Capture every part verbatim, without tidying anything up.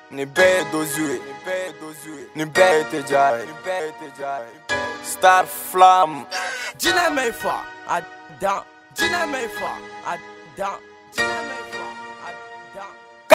Ni bɛɛ ye dozu ye, ni bɛɛ ye teja ye. Star Flam. Jinɛ mɛ fa a dan, jinɛ mɛ fa a dan, jinɛ mɛ fa a dan.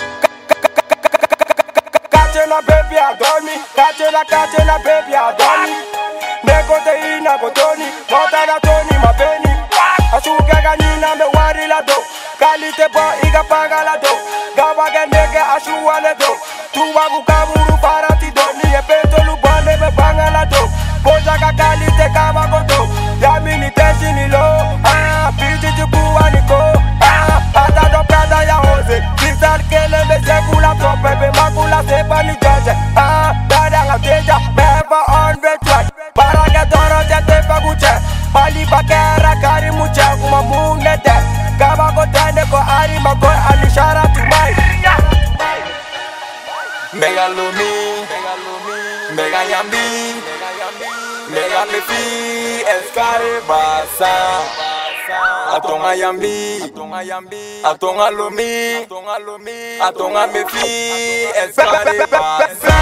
Kachena baby adoni, kachena kachena baby adoni. Nekote ina botoni, mota na toni mapeni. Asuka ganina me wari la do, kalite bo iga paga la do. Gaba genege ashuwa le do, tuwa bukaburu parati do. Ni e peto lubane me banga la do, boja ka kalite kaba godo. Yamini tensi ni lo, ah, piti chikuwa ni ko. Ah, ata do prada ya hose, kisal kele me sekula tope be makula sepa ni jaje. Ah, dada nga teja, meva on the track. Para que toro jete paguche, bali bakera kari muche kuma mungne de. Kaba go tende ko ari mago alishara to my. Mega lumi, mega yambi, mega mefi, escare basa. Atonga yambi, atonga lumi, atonga mefi, escare basa.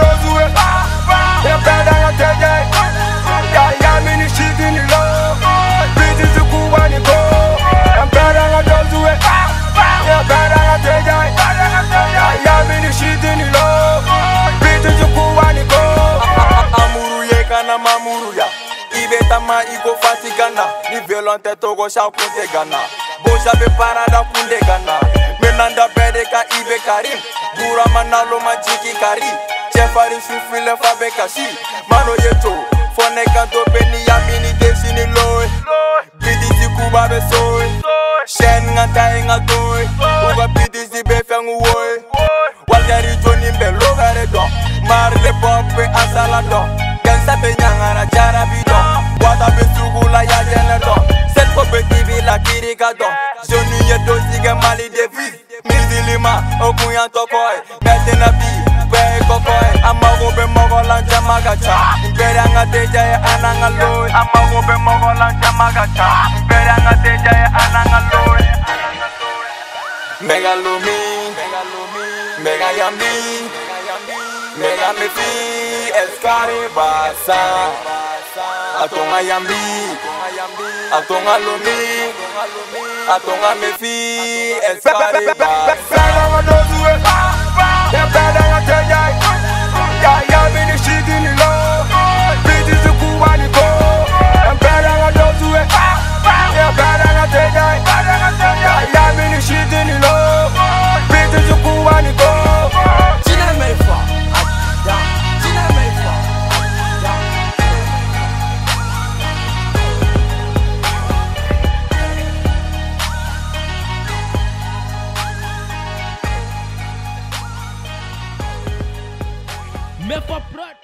Mamuruya, ibeta ma iko fatigana, ni violente togo shakunte gana. Boja be parada kunde gana, menanda bede ka ibe karim, dura manalo majiki kari, chefari shufile fabe kashi, mano yeto, fone kanto peni yamini desini loe, bidisi kuba be soe, shen nganta inga toe, uga bidisi be fengu woe, walgari joni mbe logare do, marle pompe asala do. Sabe nyangara jara bidon, wata be sugula ya jene don. Set ko be tibi la kirika don. Jonu ye dosi ke mali devis. Mizilima okuyan tokoy. Mete na bi, be kokoy. Amago be mogo lanja magacha. Imperi anga teja ye ananga loy. Amago be mogo lanja magacha. Imperi anga teja ye ananga loy. Mega lumi, mega yambi, mega mefi, escare basa. Atonga yambi, atonga lumi, atonga mefi, escare basa. Me for prod.